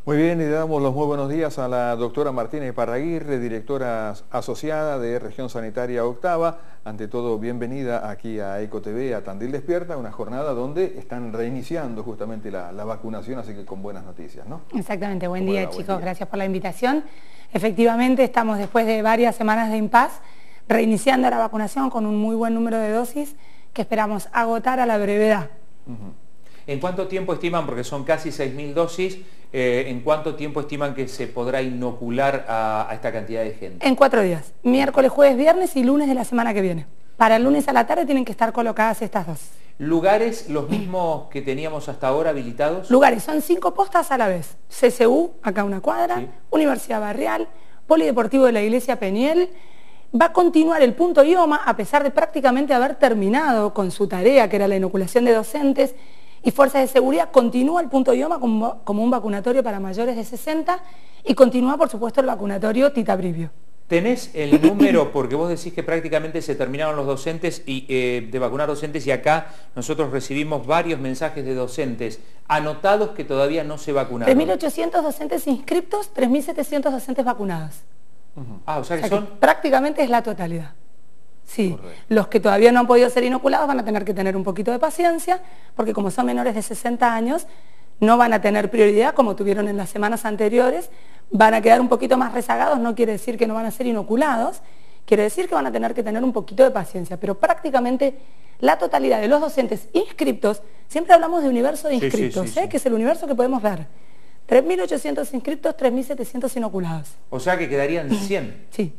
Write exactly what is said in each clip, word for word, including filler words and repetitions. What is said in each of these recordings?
Muy bien, y le damos los muy buenos días a la doctora Martina Iparraguirre, directora asociada de Región Sanitaria Octava. Ante todo, bienvenida aquí a EcoTV, a Tandil Despierta, una jornada donde están reiniciando justamente la, la vacunación, así que con buenas noticias, ¿no? Exactamente, buen día, chicos, buen día. Gracias por la invitación. Efectivamente, estamos después de varias semanas de impas, reiniciando la vacunación con un muy buen número de dosis que esperamos agotar a la brevedad. Uh-huh. ¿En cuánto tiempo estiman, porque son casi seis mil dosis, eh, en cuánto tiempo estiman que se podrá inocular a, a esta cantidad de gente? En cuatro días, miércoles, jueves, viernes y lunes de la semana que viene. Para el lunes a la tarde tienen que estar colocadas estas dosis. ¿Lugares los mismos que teníamos hasta ahora habilitados? Lugares, son cinco postas a la vez. C C U, acá una cuadra, sí. Universidad Barrial, Polideportivo de la Iglesia Peñiel. Va a continuar el punto IOMA, a pesar de prácticamente haber terminado con su tarea, que era la inoculación de docentes, y Fuerzas de Seguridad. Continúa el punto IOMA como, como un vacunatorio para mayores de sesenta y continúa, por supuesto, el vacunatorio Tita Brivio. ¿Tenés el número? Porque vos decís que prácticamente se terminaron los docentes y, eh, de vacunar docentes, y acá nosotros recibimos varios mensajes de docentes anotados que todavía no se vacunaron. tres mil ochocientos docentes inscriptos, tres mil setecientos docentes vacunados. Uh-huh. Ah, o sea que o sea son... Que prácticamente es la totalidad. Sí, correcto. Los que todavía no han podido ser inoculados van a tener que tener un poquito de paciencia, porque como son menores de sesenta años, no van a tener prioridad como tuvieron en las semanas anteriores, van a quedar un poquito más rezagados, no quiere decir que no van a ser inoculados, quiere decir que van a tener que tener un poquito de paciencia, pero prácticamente la totalidad de los docentes inscriptos, siempre hablamos de universo de inscriptos, sí, sí, sí, ¿eh? Sí. Que es el universo que podemos ver, tres mil ochocientos inscriptos, tres mil setecientos inoculados. O sea que quedarían cien. Sí.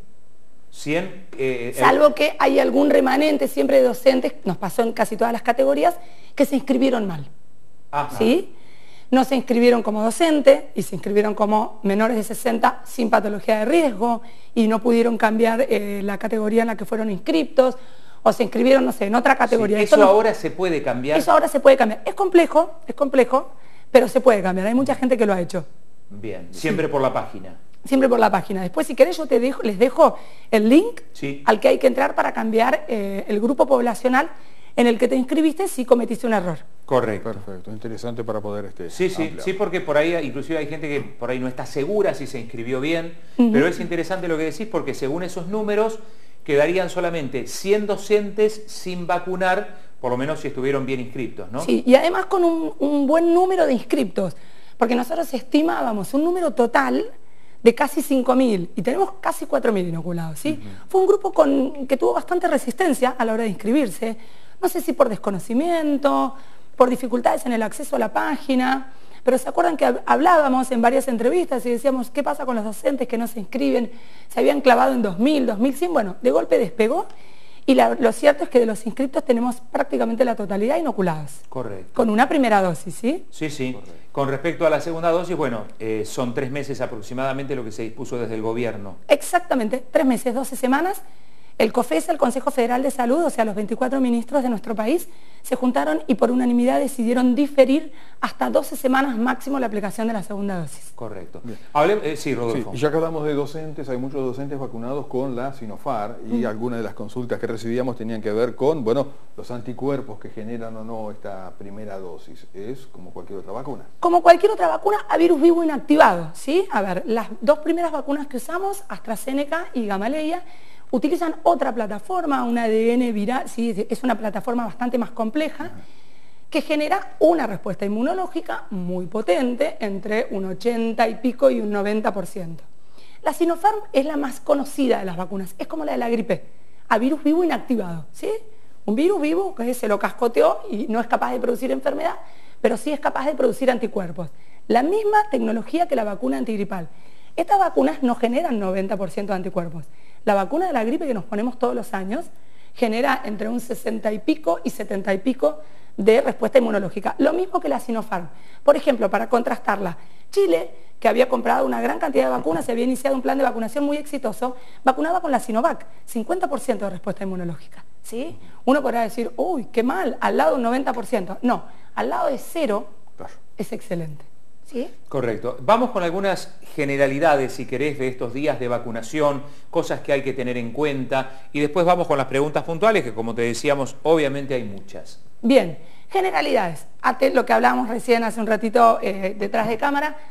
cien, eh, Salvo que hay algún remanente siempre de docentes, nos pasó en casi todas las categorías, que se inscribieron mal. Ajá. ¿Sí? No se inscribieron como docente y se inscribieron como menores de sesenta sin patología de riesgo y no pudieron cambiar eh, la categoría en la que fueron inscriptos, o se inscribieron, no sé, en otra categoría. Sí, eso no, ahora se puede cambiar. Eso ahora se puede cambiar. Es complejo, es complejo, pero se puede cambiar. Hay mucha gente que lo ha hecho. Bien, siempre sí. Por la página. Siempre por la página. Después, si querés, yo te dejo, les dejo el link sí. al que hay que entrar para cambiar eh, el grupo poblacional en el que te inscribiste si cometiste un error. Correcto. Perfecto, interesante para poder... Este, sí, sí, ampliar. Sí, porque por ahí inclusive hay gente que por ahí no está segura si se inscribió bien, uh-huh. Pero es interesante lo que decís porque según esos números quedarían solamente cien docentes sin vacunar, por lo menos si estuvieron bien inscriptos, ¿no? Sí, y además con un, un buen número de inscriptos, porque nosotros estimábamos un número total de casi cinco mil y tenemos casi cuatro mil inoculados, ¿sí? Uh-huh. Fue un grupo con, que tuvo bastante resistencia a la hora de inscribirse, no sé si por desconocimiento, por dificultades en el acceso a la página, pero se acuerdan que hablábamos en varias entrevistas y decíamos, ¿qué pasa con los docentes que no se inscriben? Se habían clavado en dos mil, dos mil cien, bueno, de golpe despegó. Y la, lo cierto es que de los inscriptos tenemos prácticamente la totalidad inoculados. Correcto. Con una primera dosis, ¿sí? Sí, sí. Correcto. Con respecto a la segunda dosis, bueno, eh, son tres meses aproximadamente lo que se dispuso desde el gobierno. Exactamente, tres meses, doce semanas. El COFESA, el Consejo Federal de Salud, o sea, los veinticuatro ministros de nuestro país, se juntaron y por unanimidad decidieron diferir hasta doce semanas máximo la aplicación de la segunda dosis. Correcto. Hable, eh, sí, Rodolfo. Sí, ya que hablamos de docentes, hay muchos docentes vacunados con la Sinopharm y uh-huh. Algunas de las consultas que recibíamos tenían que ver con, bueno, los anticuerpos que generan o no esta primera dosis. Es como cualquier otra vacuna. Como cualquier otra vacuna a virus vivo inactivado, ¿sí? A ver, las dos primeras vacunas que usamos, AstraZeneca y Gamaleya, utilizan otra plataforma, un A D N viral, sí, es una plataforma bastante más compleja, que genera una respuesta inmunológica muy potente, entre un ochenta y pico y un noventa por ciento. La Sinopharm es la más conocida de las vacunas, es como la de la gripe, a virus vivo inactivado, ¿sí? Un virus vivo que se lo cascoteó y no es capaz de producir enfermedad, pero sí es capaz de producir anticuerpos. La misma tecnología que la vacuna antigripal. Estas vacunas no generan noventa por ciento de anticuerpos. La vacuna de la gripe que nos ponemos todos los años genera entre un sesenta y pico y setenta y pico de respuesta inmunológica. Lo mismo que la Sinopharm. Por ejemplo, para contrastarla, Chile, que había comprado una gran cantidad de vacunas, se había iniciado un plan de vacunación muy exitoso, vacunaba con la Sinovac, cincuenta por ciento de respuesta inmunológica. ¿Sí? Uno podrá decir, uy, qué mal, al lado de un noventa por ciento. No, al lado de cero es excelente. ¿Sí? Correcto. Vamos con algunas generalidades, si querés, de estos días de vacunación, cosas que hay que tener en cuenta, y después vamos con las preguntas puntuales, que como te decíamos, obviamente hay muchas. Bien, generalidades. Ate lo que hablábamos recién hace un ratito eh, detrás de cámara,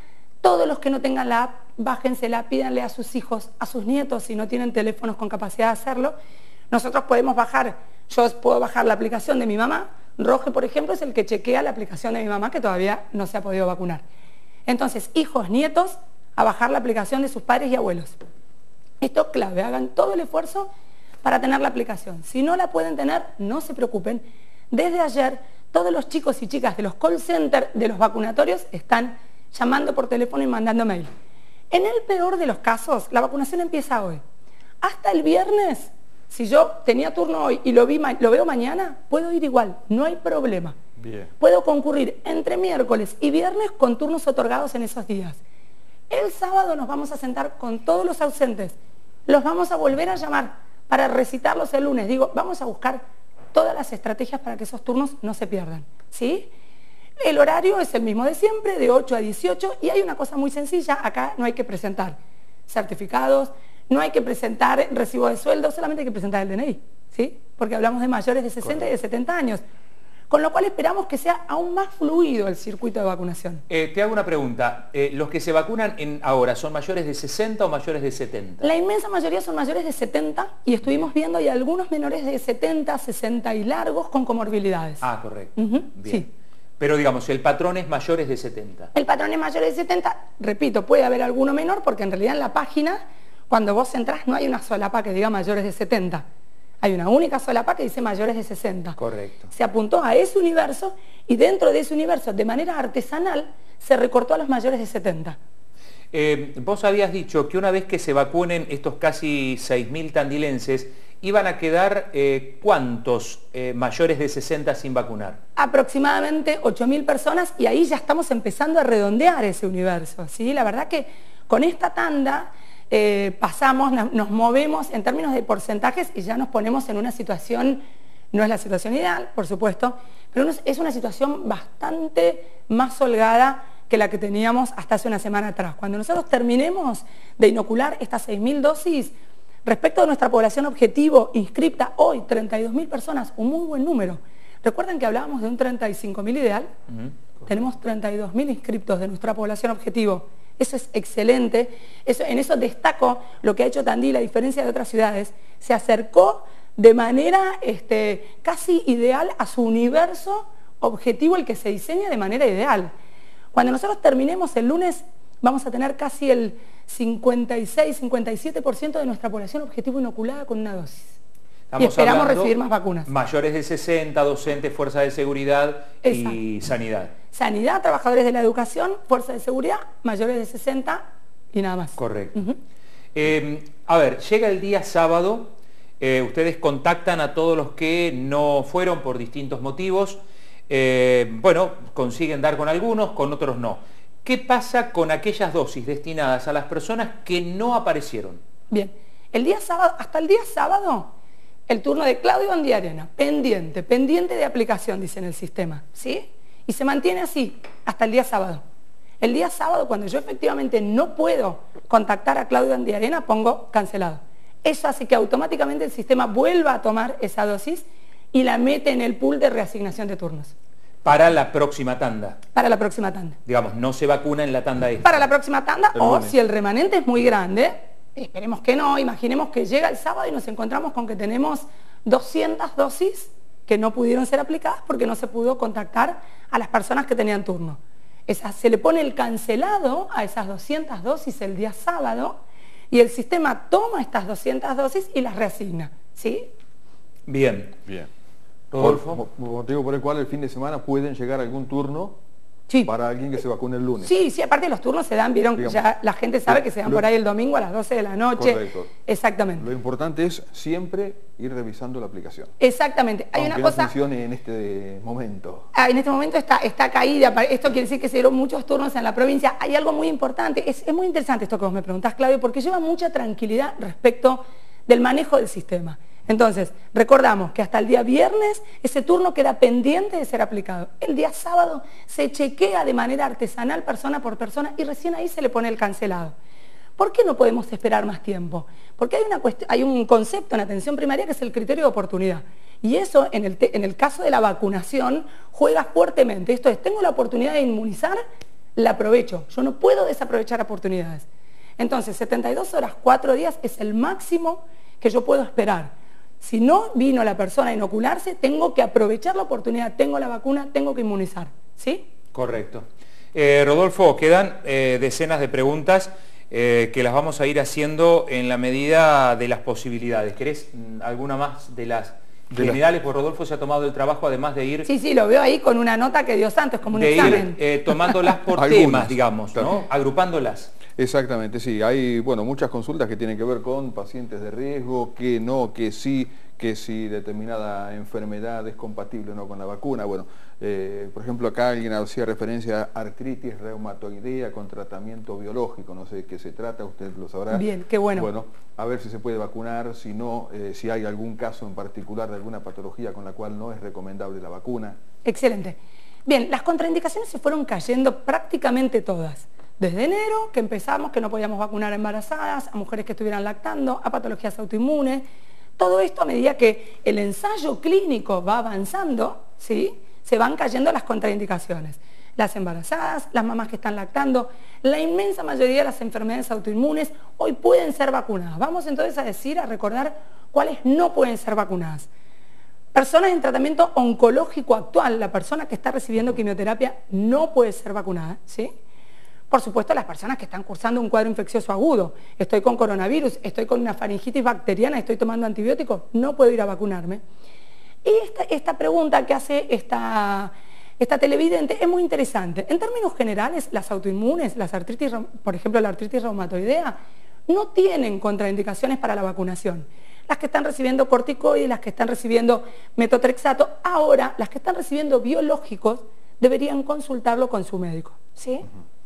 Todos los que no tengan la app, bájensela, pídanle a sus hijos, a sus nietos, si no tienen teléfonos con capacidad de hacerlo. Nosotros podemos bajar, yo puedo bajar la aplicación de mi mamá. Roge, por ejemplo, es el que chequea la aplicación de mi mamá que todavía no se ha podido vacunar. Entonces, hijos, nietos, a bajar la aplicación de sus padres y abuelos. Esto es clave, hagan todo el esfuerzo para tener la aplicación. Si no la pueden tener, no se preocupen. Desde ayer, todos los chicos y chicas de los call centers de los vacunatorios están llamando por teléfono y mandando mail. En el peor de los casos, la vacunación empieza hoy. Hasta el viernes, si yo tenía turno hoy y lo, vi, lo veo mañana, puedo ir igual, no hay problema. Bien. Puedo concurrir entre miércoles y viernes con turnos otorgados en esos días. El sábado nos vamos a sentar con todos los ausentes. Los vamos a volver a llamar para recitarlos el lunes. Digo, vamos a buscar todas las estrategias para que esos turnos no se pierdan, ¿sí? El horario es el mismo de siempre, de ocho a dieciocho, y hay una cosa muy sencilla, acá no hay que presentar certificados, no hay que presentar recibo de sueldo, solamente hay que presentar el D N I, ¿sí? Porque hablamos de mayores de sesenta Correcto. Y de setenta años. Con lo cual esperamos que sea aún más fluido el circuito de vacunación. Eh, te hago una pregunta. Eh, ¿Los que se vacunan en ahora son mayores de sesenta o mayores de setenta? La inmensa mayoría son mayores de setenta y estuvimos viendo hay algunos menores de setenta, sesenta y largos con comorbilidades. Ah, correcto. Uh-huh, bien. Sí. Pero digamos, el patrón es mayores de setenta. El patrón es mayores de setenta. Repito, puede haber alguno menor porque en realidad en la página, cuando vos entrás, no hay una solapa que diga mayores de setenta. Hay una única solapa que dice mayores de sesenta. Correcto. Se apuntó a ese universo y dentro de ese universo, de manera artesanal, se recortó a los mayores de setenta. Eh, vos habías dicho que una vez que se vacunen estos casi seis mil tandilenses, iban a quedar eh, ¿cuántos eh, mayores de sesenta sin vacunar? Aproximadamente ocho mil personas y ahí ya estamos empezando a redondear ese universo, ¿sí? La verdad que con esta tanda eh, pasamos, nos, nos movemos en términos de porcentajes y ya nos ponemos en una situación, no es la situación ideal, por supuesto, pero es una situación bastante más holgada que la que teníamos hasta hace una semana atrás. Cuando nosotros terminemos de inocular estas seis mil dosis, respecto de nuestra población objetivo inscripta hoy, treinta y dos mil personas, un muy buen número. Recuerden que hablábamos de un treinta y cinco mil ideal, uh-huh. Tenemos treinta y dos mil inscriptos de nuestra población objetivo. Eso es excelente, eso, en eso destaco lo que ha hecho Tandil, a diferencia de otras ciudades, se acercó de manera este, casi ideal a su universo objetivo, el que se diseña de manera ideal. Cuando nosotros terminemos el lunes, vamos a tener casi el cincuenta y seis, cincuenta y siete por ciento de nuestra población objetivo inoculada con una dosis. Estamos y esperamos recibir más vacunas. Mayores de sesenta, docentes, fuerzas de seguridad Exacto. y sanidad. Sanidad, trabajadores de la educación, fuerzas de seguridad, mayores de sesenta y nada más. Correcto. Uh-huh. eh, a ver, llega el día sábado, eh, ustedes contactan a todos los que no fueron por distintos motivos, eh, bueno, consiguen dar con algunos, con otros no. ¿Qué pasa con aquellas dosis destinadas a las personas que no aparecieron? Bien, el día sábado, hasta el día sábado, el turno de Claudio Andiarena, pendiente, pendiente de aplicación, dice en el sistema, ¿sí? Y se mantiene así hasta el día sábado. El día sábado, cuando yo efectivamente no puedo contactar a Claudio Andiarena, pongo cancelado. Eso hace que automáticamente el sistema vuelva a tomar esa dosis y la mete en el pool de reasignación de turnos. Para la próxima tanda. Para la próxima tanda. Digamos, no se vacuna en la tanda esta. Para la próxima tanda, o si el remanente es muy grande, esperemos que no, imaginemos que llega el sábado y nos encontramos con que tenemos doscientas dosis que no pudieron ser aplicadas porque no se pudo contactar a las personas que tenían turno. Esa, se le pone el cancelado a esas doscientas dosis el día sábado y el sistema toma estas doscientas dosis y las reasigna, ¿sí? Bien. Bien. Rodolfo, motivo por el cual el fin de semana pueden llegar algún turno sí. para alguien que se vacune el lunes. Sí, sí, aparte los turnos se dan, vieron que ya la gente sabe que se dan lo, por ahí el domingo a las doce de la noche. Correcto. Exactamente. Lo importante es siempre ir revisando la aplicación. Exactamente. Hay Aunque una cosa. No funcione en este momento. Ah, en este momento está, está caída. Esto quiere decir que se dieron muchos turnos en la provincia. Hay algo muy importante. Es, es muy interesante esto que vos me preguntás, Claudio, porque lleva mucha tranquilidad respecto del manejo del sistema. Entonces, recordamos que hasta el día viernes ese turno queda pendiente de ser aplicado. El día sábado se chequea de manera artesanal persona por persona y recién ahí se le pone el cancelado. ¿Por qué no podemos esperar más tiempo? Porque hay, una hay un concepto en atención primaria que es el criterio de oportunidad. Y eso, en el, en el caso de la vacunación, juega fuertemente. Esto es, tengo la oportunidad de inmunizar, la aprovecho. Yo no puedo desaprovechar oportunidades. Entonces, setenta y dos horas, cuatro días es el máximo que yo puedo esperar. Si no vino la persona a inocularse, tengo que aprovechar la oportunidad. Tengo la vacuna, tengo que inmunizar. ¿Sí? Correcto. Eh, Rodolfo, quedan eh, decenas de preguntas eh, que las vamos a ir haciendo en la medida de las posibilidades. ¿Querés mm, alguna más de las generales? Pues Rodolfo se ha tomado el trabajo, además de ir... Sí, sí, lo veo ahí con una nota que dio Santos, como un de examen. Ir, eh, tomándolas por temas, digamos, ¿no? Claro. Agrupándolas. Exactamente, sí. Hay, bueno, muchas consultas que tienen que ver con pacientes de riesgo, que no, que sí, que si determinada enfermedad es compatible o no con la vacuna. Bueno, eh, por ejemplo, acá alguien hacía referencia a artritis reumatoidea con tratamiento biológico, no sé de qué se trata, usted lo sabrá. Bien, qué bueno. Bueno, a ver si se puede vacunar, si no, eh, si hay algún caso en particular de alguna patología con la cual no es recomendable la vacuna. Excelente. Bien, las contraindicaciones se fueron cayendo prácticamente todas. Desde enero, que empezamos, que no podíamos vacunar a embarazadas, a mujeres que estuvieran lactando, a patologías autoinmunes. Todo esto a medida que el ensayo clínico va avanzando, ¿sí?, se van cayendo las contraindicaciones. Las embarazadas, las mamás que están lactando, la inmensa mayoría de las enfermedades autoinmunes hoy pueden ser vacunadas. Vamos entonces a decir, a recordar cuáles no pueden ser vacunadas. Personas en tratamiento oncológico actual, la persona que está recibiendo quimioterapia no puede ser vacunada, ¿sí? Por supuesto, las personas que están cursando un cuadro infeccioso agudo, estoy con coronavirus, estoy con una faringitis bacteriana, estoy tomando antibióticos, no puedo ir a vacunarme. Y esta, esta pregunta que hace esta, esta televidente es muy interesante. En términos generales, las autoinmunes, las artritis, por ejemplo, la artritis reumatoidea, no tienen contraindicaciones para la vacunación. Las que están recibiendo corticoides, las que están recibiendo metotrexato, ahora las que están recibiendo biológicos deberían consultarlo con su médico, ¿sí?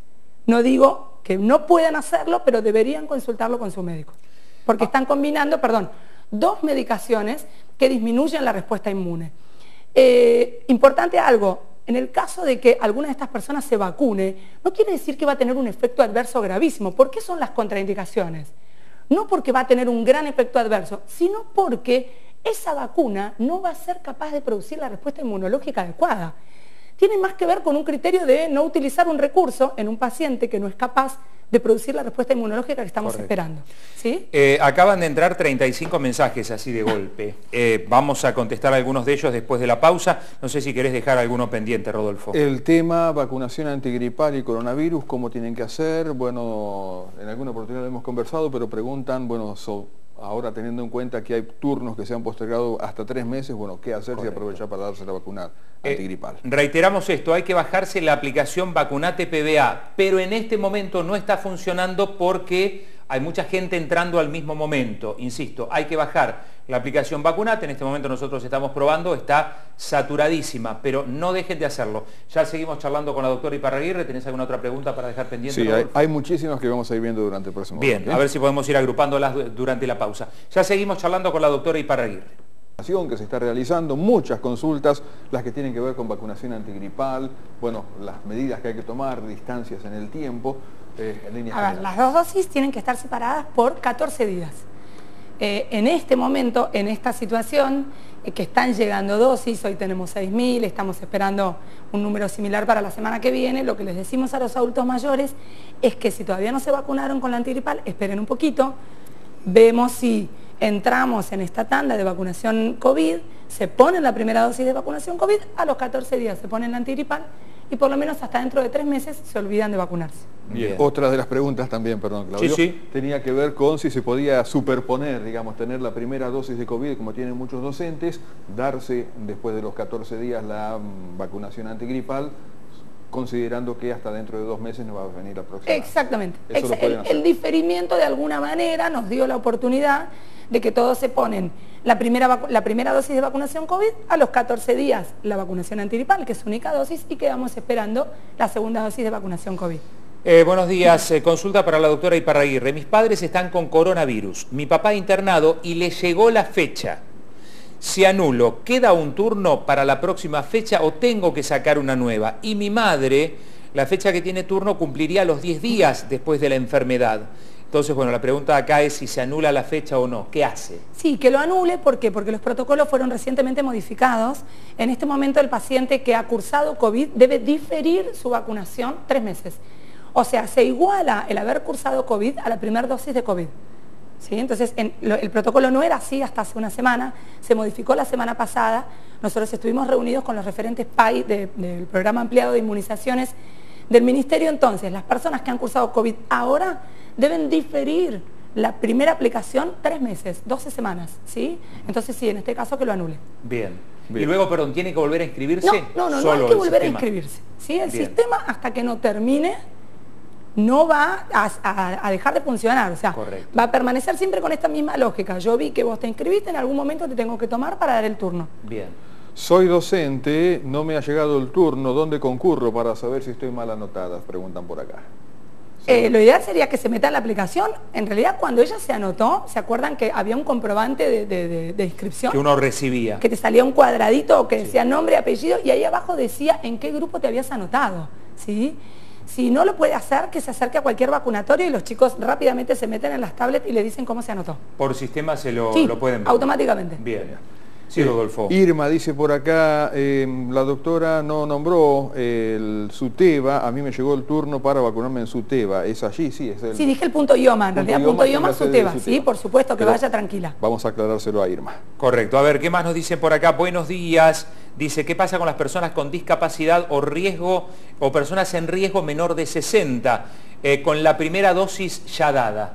No digo que no puedan hacerlo, pero deberían consultarlo con su médico. Porque están combinando, perdón, dos medicaciones que disminuyen la respuesta inmune. Eh, importante algo, en el caso de que alguna de estas personas se vacune, no quiere decir que va a tener un efecto adverso gravísimo. ¿Por qué son las contraindicaciones? No porque va a tener un gran efecto adverso, sino porque esa vacuna no va a ser capaz de producir la respuesta inmunológica adecuada. Tiene más que ver con un criterio de no utilizar un recurso en un paciente que no es capaz de producir la respuesta inmunológica que estamos Correcto. esperando. ¿Sí? Eh, acaban de entrar treinta y cinco mensajes así de golpe. Eh, vamos a contestar algunos de ellos después de la pausa. No sé si querés dejar alguno pendiente, Rodolfo. El tema vacunación antigripal y coronavirus, ¿cómo tienen que hacer? Bueno, en alguna oportunidad lo hemos conversado, pero preguntan, bueno, so, ahora teniendo en cuenta que hay turnos que se han postergado hasta tres meses, bueno, ¿qué hacer Correcto. si aprovechar para darse la vacuna antigripal? Eh, reiteramos esto, hay que bajarse la aplicación Vacunate P B A, pero en este momento no está funcionando porque hay mucha gente entrando al mismo momento. Insisto, hay que bajar la aplicación Vacunate, en este momento nosotros estamos probando, está saturadísima, pero no dejen de hacerlo. Ya seguimos charlando con la doctora Iparraguirre. ¿Tenés alguna otra pregunta para dejar pendiente? Sí, hay, hay muchísimas que vamos a ir viendo durante el próximo Bien, bloque. A ver si podemos ir agrupándolas durante la pausa. Ya seguimos charlando con la doctora Iparraguirre. Que se está realizando, muchas consultas, las que tienen que ver con vacunación antigripal, bueno, las medidas que hay que tomar, distancias en el tiempo, eh, en líneas A ver, las dos dosis tienen que estar separadas por catorce días. Eh, en este momento, en esta situación, eh, que están llegando dosis, hoy tenemos seis mil, estamos esperando un número similar para la semana que viene, lo que les decimos a los adultos mayores es que si todavía no se vacunaron con la antigripal, esperen un poquito, vemos si entramos en esta tanda de vacunación COVID, se pone la primera dosis de vacunación COVID, a los catorce días se pone la antigripal y por lo menos hasta dentro de tres meses se olvidan de vacunarse. Bien. Otra de las preguntas también, perdón, Claudio, sí, sí. tenía que ver con si se podía superponer, digamos, tener la primera dosis de COVID, como tienen muchos docentes, darse después de los catorce días la um, vacunación antigripal, considerando que hasta dentro de dos meses no va a venir la próxima. Exactamente. Eso Ex el, el diferimiento de alguna manera nos dio la oportunidad de que todos se ponen la primera, la primera dosis de vacunación COVID, a los catorce días la vacunación antigripal, que es única dosis, y quedamos esperando la segunda dosis de vacunación COVID. Eh, buenos días, eh, consulta para la doctora Iparraguirre. Mis padres están con coronavirus, mi papá internado y le llegó la fecha. Si anulo, ¿queda un turno para la próxima fecha o tengo que sacar una nueva? Y mi madre, la fecha que tiene turno cumpliría los diez días después de la enfermedad. Entonces, bueno, la pregunta acá es si se anula la fecha o no. ¿Qué hace? Sí, que lo anule. ¿Por qué? Porque los protocolos fueron recientemente modificados. En este momento el paciente que ha cursado COVID debe diferir su vacunación tres meses. O sea, se iguala el haber cursado COVID a la primera dosis de COVID. ¿Sí? Entonces, en, lo, el protocolo no era así hasta hace una semana, se modificó la semana pasada. Nosotros estuvimos reunidos con los referentes P A I de, del Programa Ampliado de Inmunizaciones del Ministerio. Entonces, las personas que han cursado COVID ahora deben diferir la primera aplicación tres meses, doce semanas, ¿sí? Entonces sí, en este caso que lo anule. Bien. Bien. Y luego, perdón, ¿tiene que volver a inscribirse? No, no, no, Solo no hay que volver sistema. a inscribirse. ¿Sí? El Bien. sistema, hasta que no termine, no va a, a, a dejar de funcionar. O sea, correcto, va a permanecer siempre con esta misma lógica. Yo vi que vos te inscribiste, en algún momento te tengo que tomar para dar el turno. Bien. Soy docente, no me ha llegado el turno, ¿dónde concurro para saber si estoy mal anotada? Preguntan por acá. Eh, lo ideal sería que se meta en la aplicación. En realidad, cuando ella se anotó, ¿se acuerdan que había un comprobante de, de, de, de inscripción? Que uno recibía. Que te salía un cuadradito que decía sí. nombre, apellido, y ahí abajo decía en qué grupo te habías anotado, ¿sí? Si no lo puede hacer, que se acerque a cualquier vacunatorio y los chicos rápidamente se meten en las tablets y le dicen cómo se anotó. Por sistema se lo, sí, lo pueden ver. Automáticamente. Bien. Sí, Rodolfo. Eh, Irma dice por acá, eh, la doctora no nombró el SUTEBA, a mí me llegó el turno para vacunarme en SUTEBA, ¿es allí? Sí, es el... Sí, dije el punto IOMA, en punto realidad IOMA, punto IOMA, SUTEBA, SUTEBA. sí, por supuesto, que Pero vaya tranquila. Vamos a aclarárselo a Irma. Correcto. A ver, ¿qué más nos dicen por acá? Buenos días. Dice, ¿qué pasa con las personas con discapacidad o riesgo, o personas en riesgo menor de sesenta, eh, con la primera dosis ya dada?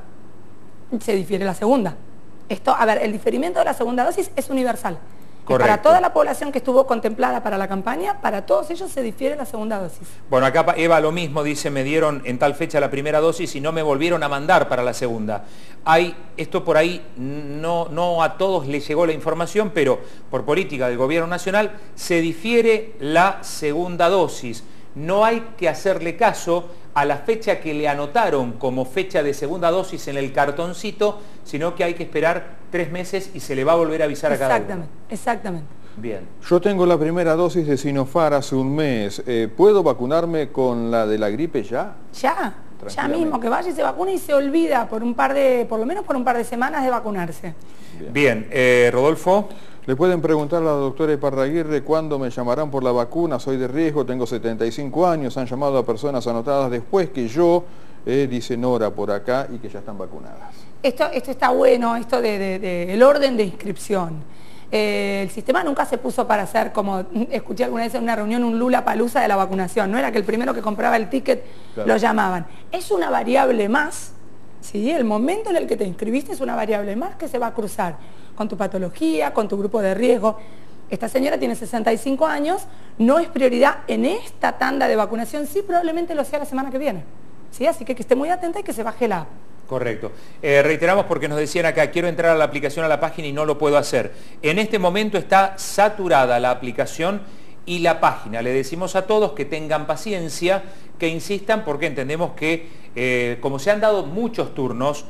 Se difiere la segunda. Esto, a ver, el diferimiento de la segunda dosis es universal. Correcto. Para toda la población que estuvo contemplada para la campaña, para todos ellos se difiere la segunda dosis. Bueno, acá Eva lo mismo, dice, me dieron en tal fecha la primera dosis y no me volvieron a mandar para la segunda. Hay, esto por ahí, no, no a todos les llegó la información, pero por política del gobierno nacional se difiere la segunda dosis. No hay que hacerle caso a la fecha que le anotaron como fecha de segunda dosis en el cartoncito, sino que hay que esperar tres meses y se le va a volver a avisar a cada uno. Exactamente, exactamente. Bien. Yo tengo la primera dosis de Sinopharm hace un mes, eh, ¿puedo vacunarme con la de la gripe ya? Ya, ya mismo, que vaya y se vacune y se olvida por un par de, por lo menos por un par de semanas de vacunarse. Bien, Bien. Eh, Rodolfo. Le pueden preguntar a la doctora Iparraguirre cuándo me llamarán por la vacuna, soy de riesgo, tengo setenta y cinco años, han llamado a personas anotadas después que yo, eh, dice Nora por acá, y que ya están vacunadas. Esto, esto está bueno, esto del de, de, de, orden de inscripción. Eh, el sistema nunca se puso para hacer, como escuché alguna vez en una reunión, un Lula-Palusa de la vacunación. No era que el primero que compraba el ticket claro. lo llamaban. Es una variable más, ¿sí? El momento en el que te inscribiste es una variable más que se va a cruzar con tu patología, con tu grupo de riesgo. Esta señora tiene sesenta y cinco años, no es prioridad en esta tanda de vacunación, sí probablemente lo sea la semana que viene. ¿Sí? Así que que esté muy atenta y que se baje la app. Correcto. Eh, reiteramos porque nos decían acá, quiero entrar a la aplicación, a la página y no lo puedo hacer. En este momento está saturada la aplicación y la página. Le decimos a todos que tengan paciencia, que insistan, porque entendemos que eh, como se han dado muchos turnos,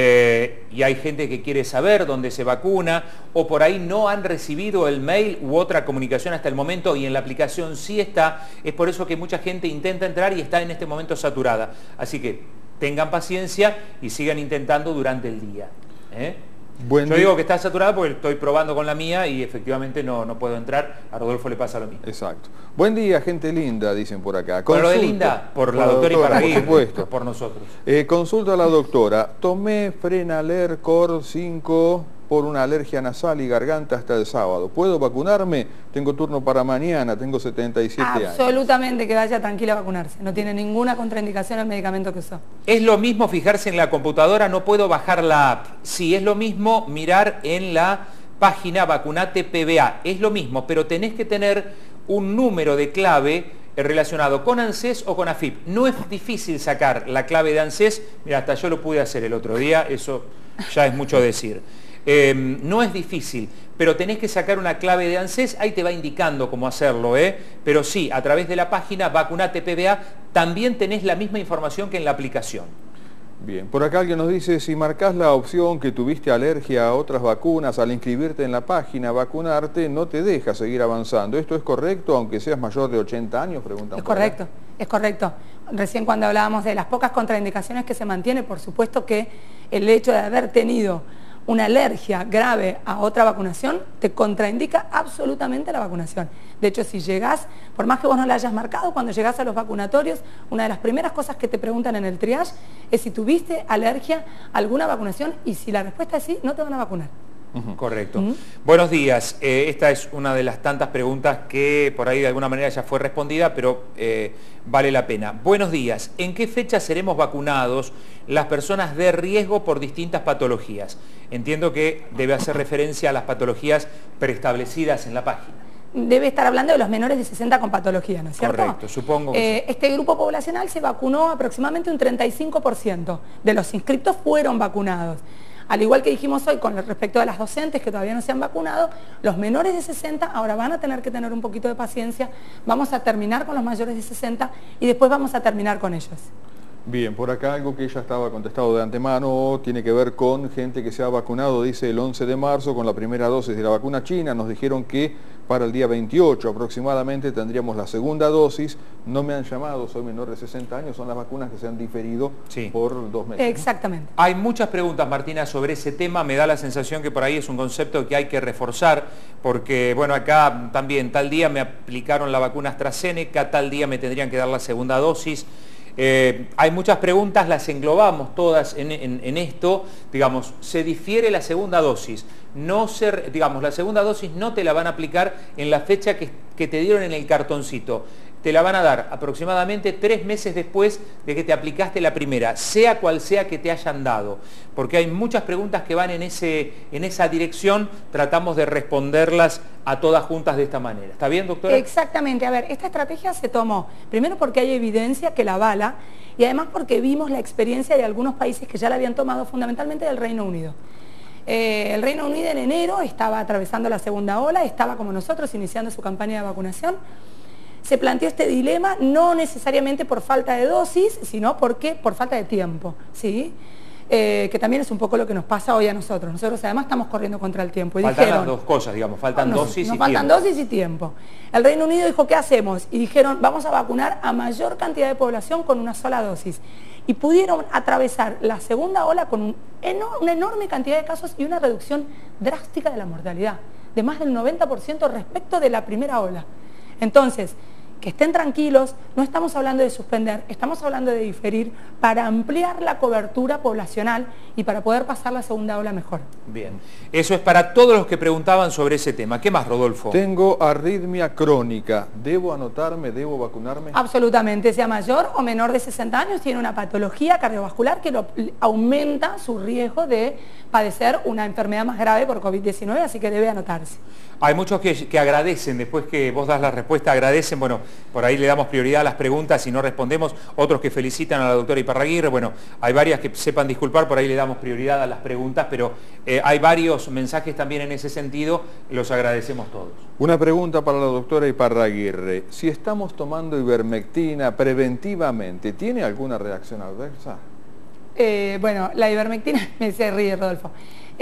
Eh, y hay gente que quiere saber dónde se vacuna o por ahí no han recibido el mail u otra comunicación hasta el momento y en la aplicación sí está, es por eso que mucha gente intenta entrar y está en este momento saturada. Así que tengan paciencia y sigan intentando durante el día. ¿eh? Buen Yo día. digo que está saturada porque estoy probando con la mía y efectivamente no, no puedo entrar. A Rodolfo le pasa lo mismo. Exacto. Buen día, gente linda, dicen por acá. Por lo de Consulta- linda, por, por la doctora Iparraguirre, por supuesto. por nosotros. Eh, consulta a la doctora. Tomé Frenaler Cor cinco por una alergia nasal y garganta hasta el sábado. ¿Puedo vacunarme? Tengo turno para mañana, tengo setenta y siete años. Absolutamente, que vaya tranquila a vacunarse. No tiene ninguna contraindicación el medicamento que usó. Es lo mismo fijarse en la computadora, no puedo bajar la app. Sí, es lo mismo mirar en la página Vacunate P B A. Es lo mismo, pero tenés que tener un número de clave relacionado con ANSES o con AFIP. No es difícil sacar la clave de ANSES. Mira, hasta yo lo pude hacer el otro día, eso ya es mucho decir. Eh, no es difícil, pero tenés que sacar una clave de ANSES, ahí te va indicando cómo hacerlo, ¿eh? Pero sí, a través de la página Vacunate P B A también tenés la misma información que en la aplicación. Bien, por acá alguien nos dice, si marcas la opción que tuviste alergia a otras vacunas, al inscribirte en la página vacunarte, no te deja seguir avanzando. ¿Esto es correcto, aunque seas mayor de ochenta años? Preguntan Es por acá. correcto, es correcto. recién cuando hablábamos de las pocas contraindicaciones que se mantiene, por supuesto que el hecho de haber tenido una alergia grave a otra vacunación te contraindica absolutamente la vacunación. De hecho, si llegás, por más que vos no la hayas marcado, cuando llegás a los vacunatorios, una de las primeras cosas que te preguntan en el triage es si tuviste alergia a alguna vacunación, y si la respuesta es sí, no te van a vacunar. Uh-huh. Correcto. Uh-huh. Buenos días. Eh, esta es una de las tantas preguntas que por ahí de alguna manera ya fue respondida, pero eh, vale la pena. Buenos días. ¿En qué fecha seremos vacunados las personas de riesgo por distintas patologías? Entiendo que debe hacer referencia a las patologías preestablecidas en la página. Debe estar hablando de los menores de sesenta con patología, ¿no es cierto? Correcto, supongo que eh, sí. Este grupo poblacional se vacunó aproximadamente un treinta y cinco por ciento de los inscriptos fueron vacunados. Al igual que dijimos hoy con respecto a las docentes que todavía no se han vacunado, los menores de sesenta ahora van a tener que tener un poquito de paciencia. Vamos a terminar con los mayores de sesenta y después vamos a terminar con ellos. Bien, por acá algo que ya estaba contestado de antemano tiene que ver con gente que se ha vacunado, dice el once de marzo con la primera dosis de la vacuna china. Nos dijeron que para el día veintiocho aproximadamente tendríamos la segunda dosis. No me han llamado, soy menor de sesenta años, son las vacunas que se han diferido sí. por dos meses. Exactamente. ¿No? Hay muchas preguntas, Martina, sobre ese tema. Me da la sensación que por ahí es un concepto que hay que reforzar, porque bueno, acá también tal día me aplicaron la vacuna AstraZeneca, tal día me tendrían que dar la segunda dosis. Eh, hay muchas preguntas, las englobamos todas en, en, en esto. Digamos, se difiere la segunda dosis, no se, digamos, la segunda dosis no te la van a aplicar en la fecha que, que te dieron en el cartoncito. Te la van a dar aproximadamente tres meses después de que te aplicaste la primera, sea cual sea que te hayan dado. Porque hay muchas preguntas que van en, ese, en esa dirección, tratamos de responderlas a todas juntas de esta manera. ¿Está bien, doctora? Exactamente. A ver, esta estrategia se tomó, primero porque hay evidencia que la avala, y además porque vimos la experiencia de algunos países que ya la habían tomado, fundamentalmente del Reino Unido. Eh, el Reino Unido en enero estaba atravesando la segunda ola, estaba como nosotros iniciando su campaña de vacunación. Se planteó este dilema, no necesariamente por falta de dosis, sino porque por falta de tiempo, ¿sí? Eh, que también es un poco lo que nos pasa hoy a nosotros. Nosotros además estamos corriendo contra el tiempo. Y faltan dijeron, las dos cosas, digamos, faltan no, dosis nos y faltan tiempo. dosis y tiempo. El Reino Unido dijo, ¿qué hacemos? Y dijeron, vamos a vacunar a mayor cantidad de población con una sola dosis. Y pudieron atravesar la segunda ola con un enor- una enorme cantidad de casos y una reducción drástica de la mortalidad, de más del noventa por ciento respecto de la primera ola. Entonces, que estén tranquilos, no estamos hablando de suspender, estamos hablando de diferir para ampliar la cobertura poblacional y para poder pasar la segunda ola mejor. Bien, eso es para todos los que preguntaban sobre ese tema. ¿Qué más, Rodolfo? Tengo arritmia crónica, ¿debo anotarme, debo vacunarme? Absolutamente, sea mayor o menor de sesenta años, tiene una patología cardiovascular que lo, aumenta su riesgo de padecer una enfermedad más grave por COVID diecinueve, así que debe anotarse. Hay muchos que, que agradecen, después que vos das la respuesta, agradecen, bueno, por ahí le damos prioridad a las preguntas y no respondemos, otros que felicitan a la doctora Iparraguirre, bueno, hay varias que sepan disculpar, por ahí le damos prioridad a las preguntas, pero eh, hay varios mensajes también en ese sentido, los agradecemos todos. Una pregunta para la doctora Iparraguirre, si estamos tomando ivermectina preventivamente, ¿tiene alguna reacción adversa? Eh, bueno, la ivermectina, me se ríe Rodolfo.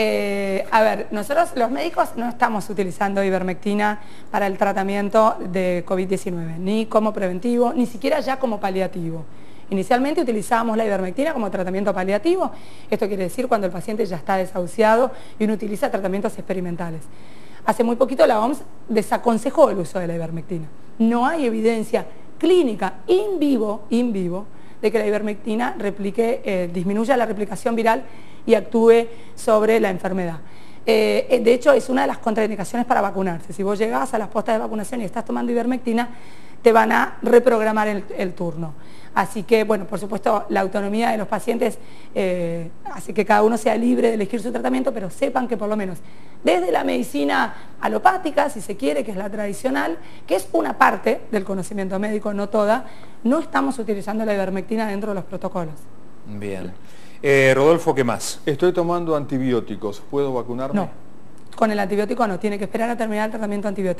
Eh, a ver, nosotros los médicos no estamos utilizando ivermectina para el tratamiento de COVID diecinueve, ni como preventivo, ni siquiera ya como paliativo. Inicialmente utilizábamos la ivermectina como tratamiento paliativo, esto quiere decir cuando el paciente ya está desahuciado y uno utiliza tratamientos experimentales. Hace muy poquito la O M S desaconsejó el uso de la ivermectina. No hay evidencia clínica in vivo, in vivo, de que la ivermectina replique, eh, disminuya la replicación viral y actúe sobre la enfermedad. Eh, de hecho, es una de las contraindicaciones para vacunarse. Si vos llegás a las postas de vacunación y estás tomando ivermectina, te van a reprogramar el, el turno. Así que, bueno, por supuesto, la autonomía de los pacientes eh, hace que cada uno sea libre de elegir su tratamiento, pero sepan que por lo menos desde la medicina alopática, si se quiere, que es la tradicional, que es una parte del conocimiento médico, no toda, no estamos utilizando la ivermectina dentro de los protocolos. Bien. Eh, Rodolfo, ¿qué más? Estoy tomando antibióticos, ¿puedo vacunarme? No, con el antibiótico no, tiene que esperar a terminar el tratamiento antibiótico.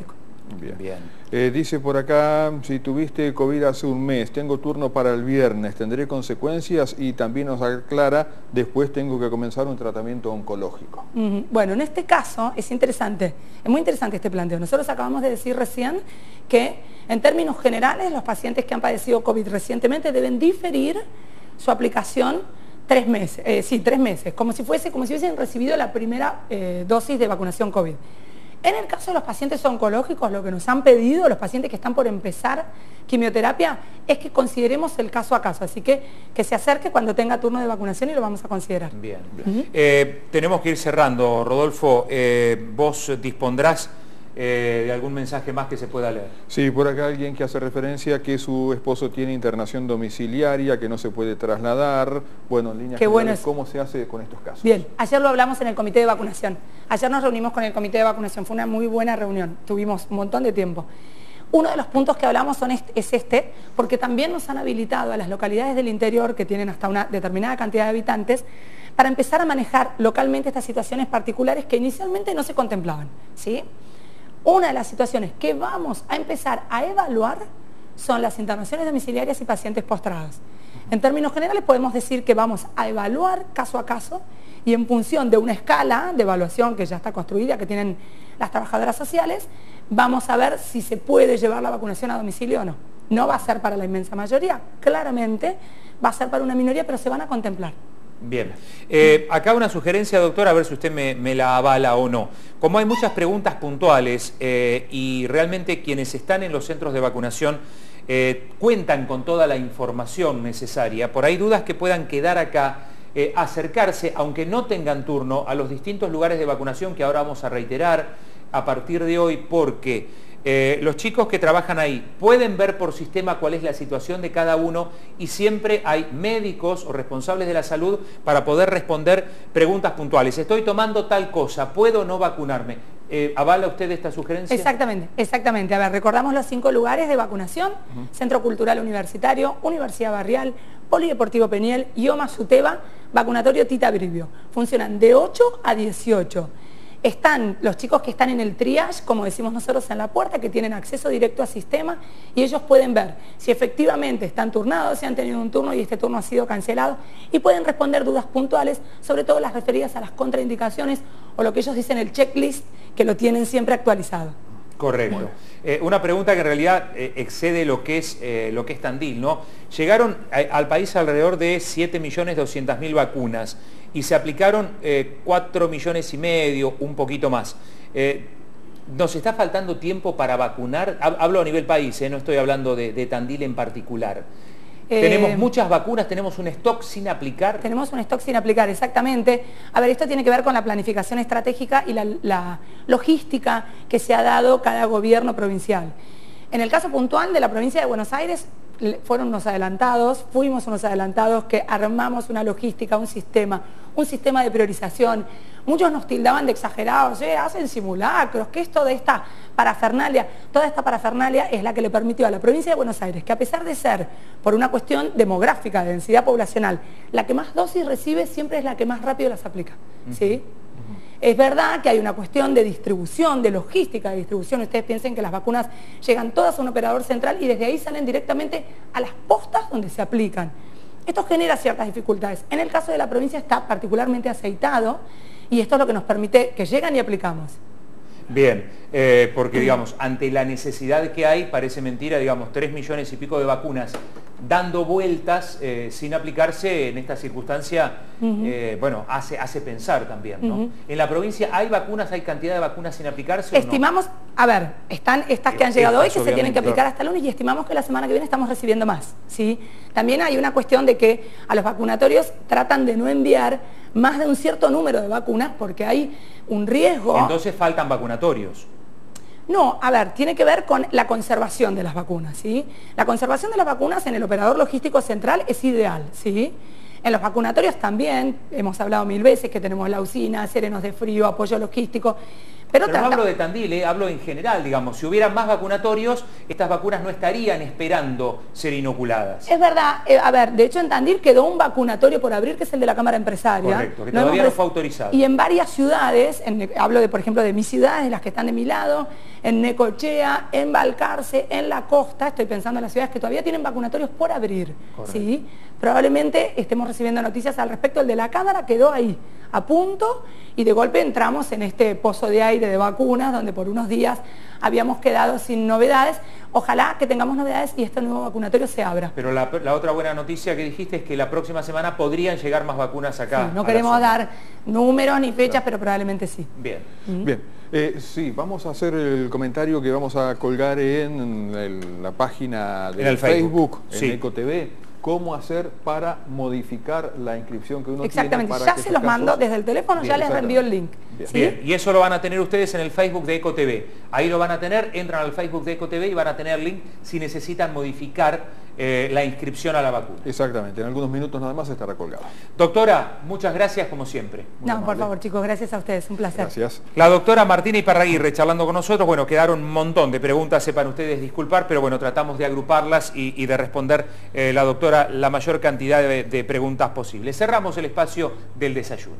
Bien. Bien. Eh, dice por acá, si tuviste COVID hace un mes, tengo turno para el viernes, ¿tendré consecuencias? Y también nos aclara, después tengo que comenzar un tratamiento oncológico. Uh-huh. Bueno, en este caso es interesante, es muy interesante este planteo. Nosotros acabamos de decir recién que en términos generales los pacientes que han padecido COVID recientemente deben diferir su aplicación tres meses, eh, sí, tres meses, como si fuese, como si hubiesen recibido la primera eh, dosis de vacunación COVID. En el caso de los pacientes oncológicos, lo que nos han pedido, los pacientes que están por empezar quimioterapia, es que consideremos el caso a caso. Así que que se acerque cuando tenga turno de vacunación y lo vamos a considerar. Bien. Uh-huh. eh, tenemos que ir cerrando. Rodolfo, eh, vos dispondrás eh, de algún mensaje más que se pueda leer. Sí, por acá alguien que hace referencia a que su esposo tiene internación domiciliaria, que no se puede trasladar. Bueno, en líneas generales, ¿cómo se hace con estos casos? Bien, ayer lo hablamos en el comité de vacunación. Ayer nos reunimos con el comité de vacunación, fue una muy buena reunión, tuvimos un montón de tiempo. Uno de los puntos que hablamos son este, es este, porque también nos han habilitado a las localidades del interior, que tienen hasta una determinada cantidad de habitantes, para empezar a manejar localmente estas situaciones particulares que inicialmente no se contemplaban, ¿sí? Una de las situaciones que vamos a empezar a evaluar son las internaciones domiciliarias y pacientes postrados. En términos generales podemos decir que vamos a evaluar caso a caso y en función de una escala de evaluación que ya está construida, que tienen las trabajadoras sociales, vamos a ver si se puede llevar la vacunación a domicilio o no. No va a ser para la inmensa mayoría, claramente va a ser para una minoría, pero se van a contemplar. Bien. Eh, acá una sugerencia, doctora, a ver si usted me, me la avala o no. Como hay muchas preguntas puntuales eh, y realmente quienes están en los centros de vacunación eh, cuentan con toda la información necesaria, por ahí dudas que puedan quedar acá, eh, acercarse, aunque no tengan turno, a los distintos lugares de vacunación que ahora vamos a reiterar a partir de hoy, porque Eh, los chicos que trabajan ahí pueden ver por sistema cuál es la situación de cada uno y siempre hay médicos o responsables de la salud para poder responder preguntas puntuales. Estoy tomando tal cosa, ¿puedo o no vacunarme? Eh, ¿Avala usted esta sugerencia? Exactamente, exactamente. A ver, recordamos los cinco lugares de vacunación: uh-huh. Centro Cultural Universitario, Universidad Barrial, Polideportivo Peniel, IOMA Suteba, Vacunatorio Tita Brivio. Funcionan de ocho a dieciocho. Están los chicos que están en el triage, como decimos nosotros, en la puerta, que tienen acceso directo al sistema y ellos pueden ver si efectivamente están turnados, si han tenido un turno y este turno ha sido cancelado, y pueden responder dudas puntuales, sobre todo las referidas a las contraindicaciones o lo que ellos dicen el checklist, que lo tienen siempre actualizado. Correcto. Eh, una pregunta que en realidad eh, excede lo que es eh, lo que es Tandil, ¿no? Llegaron a, al país alrededor de siete millones doscientas mil vacunas y se aplicaron eh, cuatro millones y medio, un poquito más. Eh, ¿Nos está faltando tiempo para vacunar? Hablo a nivel país, eh, no estoy hablando de, de Tandil en particular. Eh, tenemos muchas vacunas, tenemos un stock sin aplicar. Tenemos un stock sin aplicar, exactamente. A ver, esto tiene que ver con la planificación estratégica y la, la logística que se ha dado cada gobierno provincial. En el caso puntual de la provincia de Buenos Aires, fueron unos adelantados, fuimos unos adelantados que armamos una logística, un sistema, un sistema de priorización. Muchos nos tildaban de exagerados, eh, hacen simulacros, que es toda esta parafernalia. Toda esta parafernalia es la que le permitió a la provincia de Buenos Aires, que a pesar de ser, por una cuestión demográfica, de densidad poblacional, la que más dosis recibe siempre es la que más rápido las aplica, ¿sí? Es verdad que hay una cuestión de distribución, de logística de distribución. Ustedes piensen que las vacunas llegan todas a un operador central y desde ahí salen directamente a las postas donde se aplican. Esto genera ciertas dificultades. En el caso de la provincia está particularmente aceitado y esto es lo que nos permite que llegan y aplicamos. Bien, eh, porque digamos, ante la necesidad que hay, parece mentira, digamos, tres millones y pico de vacunas dando vueltas eh, sin aplicarse en esta circunstancia, uh-huh. eh, bueno, hace, hace pensar también, ¿no? Uh-huh. En la provincia hay vacunas, hay cantidad de vacunas sin aplicarse. Estimamos, ¿o no? A ver, están estas que han llegado hoy, que se tienen que aplicar hasta el lunes, y estimamos que la semana que viene estamos recibiendo más, ¿sí? También hay una cuestión de que a los vacunatorios tratan de no enviar más de un cierto número de vacunas porque hay un riesgo. Entonces faltan vacunatorios. No, a ver, tiene que ver con la conservación de las vacunas, ¿sí? La conservación de las vacunas en el operador logístico central es ideal, ¿sí? En los vacunatorios también, hemos hablado mil veces que tenemos la usina, serenos de frío, apoyo logístico, Pero, Pero no hablo de Tandil, eh, hablo en general, digamos. Si hubiera más vacunatorios, estas vacunas no estarían esperando ser inoculadas. Es verdad, eh, a ver, de hecho en Tandil quedó un vacunatorio por abrir, que es el de la Cámara Empresaria. Correcto, que todavía no fue autorizado. Y en varias ciudades, en, hablo de, por ejemplo, de mis ciudades, las que están de mi lado, en Necochea, en Balcarce, en la costa, estoy pensando en las ciudades que todavía tienen vacunatorios por abrir. ¿Sí? Probablemente estemos recibiendo noticias al respecto. El de la Cámara quedó ahí, a punto, y de golpe entramos en este pozo de aire de vacunas, donde por unos días habíamos quedado sin novedades. Ojalá que tengamos novedades y este nuevo vacunatorio se abra. Pero la, la otra buena noticia que dijiste es que la próxima semana podrían llegar más vacunas acá. Sí, no queremos dar números ni fechas, claro, pero probablemente sí. Bien. ¿Mm? Bien. Eh, sí, vamos a hacer el comentario que vamos a colgar en el, la página de Facebook, Facebook, en sí. Eco T V. ¿Cómo hacer para modificar la inscripción que uno Exactamente. tiene? Exactamente, ya se los mando desde el teléfono, Bien, ya les reenvío el link. Bien. ¿Sí? Bien, y eso lo van a tener ustedes en el Facebook de Eco T V. Ahí lo van a tener, entran al Facebook de Eco T V y van a tener link si necesitan modificar eh, la inscripción a la vacuna. Exactamente, en algunos minutos nada más estará colgada. Doctora, muchas gracias como siempre. Muy no, amable. Por favor chicos, gracias a ustedes, un placer. Gracias. La doctora Martina Iparraguirre charlando con nosotros. Bueno, quedaron un montón de preguntas, sepan ustedes disculpar, pero bueno, tratamos de agruparlas y, y de responder eh, la doctora la mayor cantidad de, de preguntas posibles. Cerramos el espacio del desayuno.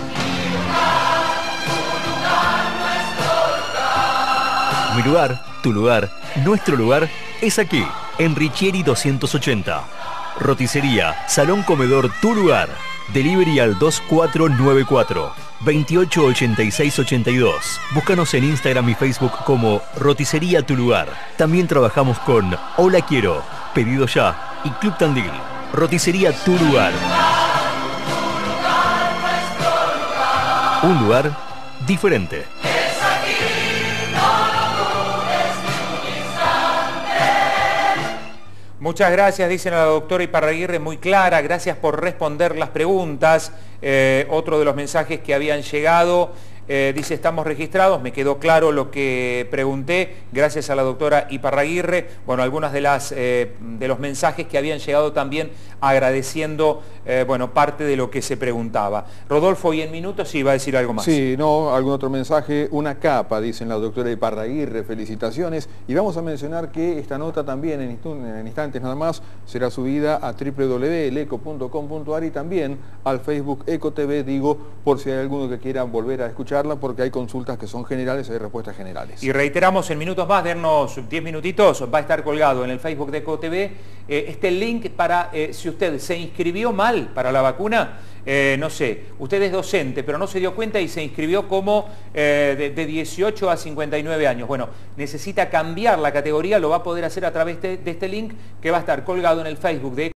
Mi lugar, tu lugar, nuestro lugar es aquí, en Richieri doscientos ochenta. Roticería, Salón Comedor Tu Lugar. Delivery al dos cuatro nueve cuatro, veintiocho ochenta y seis ochenta y dos. Búscanos en Instagram y Facebook como Roticería Tu Lugar. También trabajamos con Hola Quiero, Pedido Ya y Club Tandil. Roticería Tu Lugar. Un lugar diferente. Muchas gracias, dicen a la doctora Iparraguirre, muy clara, gracias por responder las preguntas. Eh, otro de los mensajes que habían llegado, eh, dice, estamos registrados, me quedó claro lo que pregunté, gracias a la doctora Iparraguirre. Bueno, algunas de, las, eh, de los mensajes que habían llegado también agradeciendo, eh, bueno, parte de lo que se preguntaba. Rodolfo, y en minutos sí va a decir algo más. Sí, no, algún otro mensaje, una capa, dicen la doctora Iparraguirre, felicitaciones. Y vamos a mencionar que esta nota también, en, en instantes nada más, será subida a doble u doble u doble u punto eleco punto com punto ar y también al Facebook Eco T V, digo, por si hay alguno que quiera volver a escucharla, porque hay consultas que son generales, hay respuestas generales. Y reiteramos, en minutos más, dennos diez minutitos, va a estar colgado en el Facebook de Eco T V eh, este link para, eh, si usted se inscribió mal para la vacuna, eh, no sé, usted es docente, pero no se dio cuenta y se inscribió como eh, de, de dieciocho a cincuenta y nueve años. Bueno, necesita cambiar la categoría, lo va a poder hacer a través de, de este link que va a estar colgado en el Facebook de